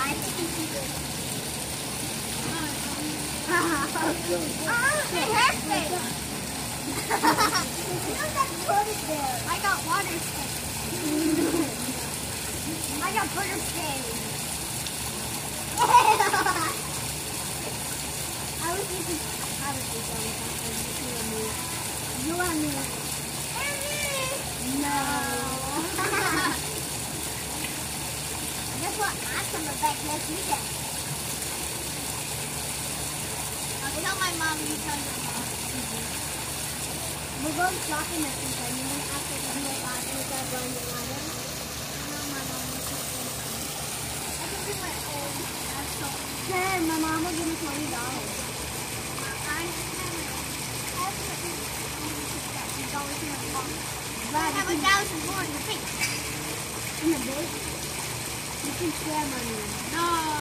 My hair stick. I got water stick. I got butter stick. I was thinking you and me. No. Guess what? I'm coming back next weekend. I'll tell my mom, you tell your mom. We're going shopping next weekend. And then after the meal, we're going to water. I know my mom will cook something. I can do my own. Hey, my mom will give me $20. I have 1,000 more in the bank. In the bank? You can share money.